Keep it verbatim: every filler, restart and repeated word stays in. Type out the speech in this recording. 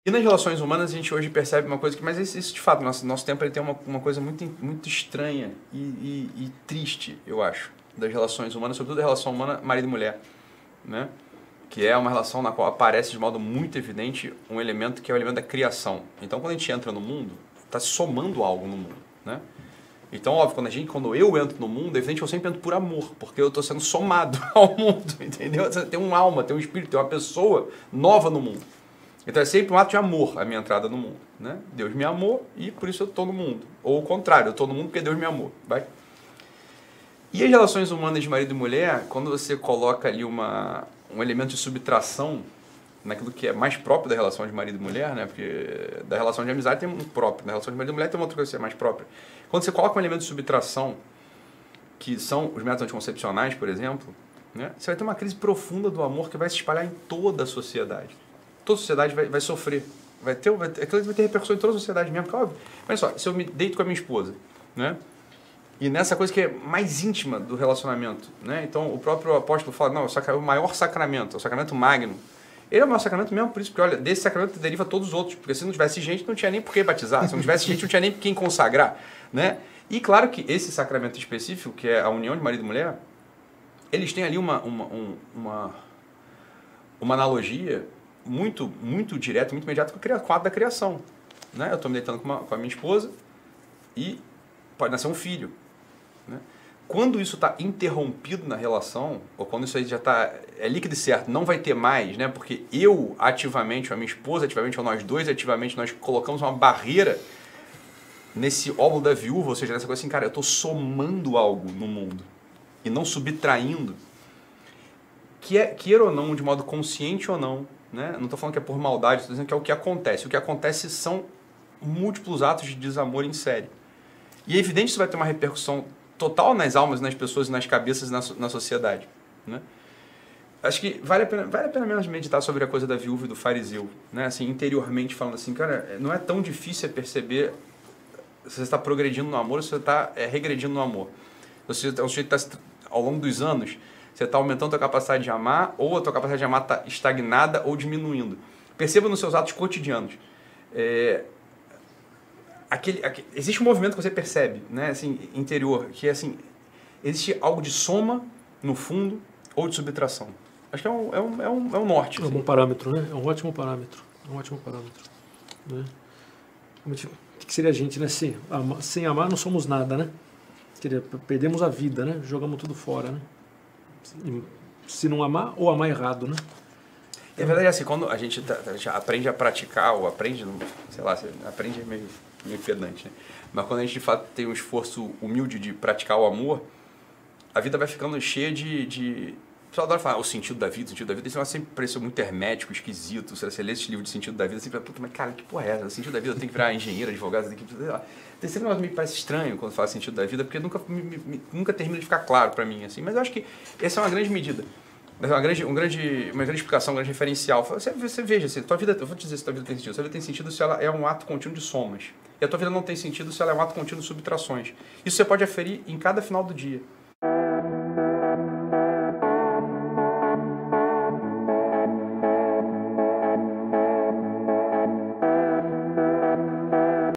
E nas relações humanas a gente hoje percebe uma coisa que, mas isso, isso de fato, nosso, nosso tempo ele tem uma, uma coisa muito, muito estranha e, e, e triste, eu acho, das relações humanas, sobretudo a relação humana marido e mulher, né? Que é uma relação na qual aparece de modo muito evidente um elemento que é o elemento da criação. Então quando a gente entra no mundo, está somando algo no mundo, né? Então, óbvio, quando, a gente, quando eu entro no mundo, é evidente que eu sempre entro por amor, porque eu estou sendo somado ao mundo, entendeu? Tem uma alma, tem um espírito, tem uma pessoa nova no mundo. Então é sempre um ato de amor a minha entrada no mundo, né? Deus me amou e por isso eu estou no mundo. Ou o contrário, eu estou no mundo porque Deus me amou, vai? E as relações humanas de marido e mulher, quando você coloca ali uma, um elemento de subtração naquilo que é mais próprio da relação de marido e mulher, né? Porque da relação de amizade tem um próprio, da relação de marido e mulher tem uma outra coisa que é mais própria. Quando você coloca um elemento de subtração, que são os métodos anticoncepcionais, por exemplo, né? Você vai ter uma crise profunda do amor que vai se espalhar em toda a sociedade. Toda a sociedade vai, vai sofrer. Vai ter, vai ter, aquilo vai ter repercussão em toda a sociedade mesmo. Porque, óbvio, olha só, se eu me deito com a minha esposa, né? E nessa coisa que é mais íntima do relacionamento, né? Então o próprio apóstolo fala, não, o maior sacramento, o sacramento magno. Ele é o maior sacramento mesmo por isso, porque olha, desse sacramento deriva todos os outros, porque se não tivesse gente não tinha nem por que batizar, se não tivesse gente não tinha nem quem consagrar, né? E claro que esse sacramento específico, que é a união de marido e mulher, eles têm ali uma, uma, um, uma, uma analogia muito, muito direta, muito imediata com o ato da criação, né? Eu estou me deitando com, uma, com a minha esposa e pode nascer um filho, né? Quando isso está interrompido na relação, ou quando isso aí já está é líquido e certo, não vai ter mais, né? Porque eu ativamente, ou a minha esposa ativamente, ou nós dois ativamente, nós colocamos uma barreira nesse óvulo da viúva, ou seja, nessa coisa assim, cara, eu estou somando algo no mundo e não subtraindo, que é, queira ou não, de modo consciente ou não, né? Não estou falando que é por maldade, estou dizendo que é o que acontece. O que acontece são múltiplos atos de desamor em série. E é evidente que isso vai ter uma repercussão total nas almas, nas pessoas, nas cabeças, na, na sociedade, né? Acho que vale a pena, vale a pena mesmo meditar sobre a coisa da viúva e do fariseu, né? Assim, interiormente falando assim, cara, não é tão difícil perceber se você está progredindo no amor ou se você está é, regredindo no amor. Você é um sujeito que está, ao longo dos anos, você está aumentando a tua capacidade de amar, ou a tua capacidade de amar está estagnada ou diminuindo. Perceba nos seus atos cotidianos. É, Aquele, aquele, existe um movimento que você percebe, né, assim, interior, que é assim, existe algo de soma no fundo ou de subtração. Acho que é um, é um, é um, é um norte. É um bom parâmetro, né? É um ótimo parâmetro. É um ótimo parâmetro. Né? O que seria a gente, né? Sem amar, sem amar não somos nada, né? Queria, perdemos a vida, né? Jogamos tudo fora, né? Se não amar ou amar errado, né? É verdade, assim, quando a gente, tá, a gente aprende a praticar, ou aprende, sei lá, aprende meio, meio pedante, né? Mas quando a gente de fato tem um esforço humilde de praticar o amor, a vida vai ficando cheia de... de... O pessoal adora falar o sentido da vida, o sentido da vida, isso sempre pareceu muito hermético, esquisito. Você lê esse livro de sentido da vida, sempre puta, mas cara, que porra é essa? O sentido da vida tem que virar engenheiro, advogado, tem que... Tem sempre um negócio que me parece estranho quando fala sentido da vida, porque nunca, me, me, nunca termina de ficar claro para mim, assim. Mas eu acho que essa é uma grande medida. Uma grande, um grande, uma grande explicação, um grande referencial. Você, você veja, assim, tua vida, eu vou te dizer se tua vida tem sentido. Sua vida tem sentido se ela é um ato contínuo de somas. E a tua vida não tem sentido se ela é um ato contínuo de subtrações. Isso você pode aferir em cada final do dia.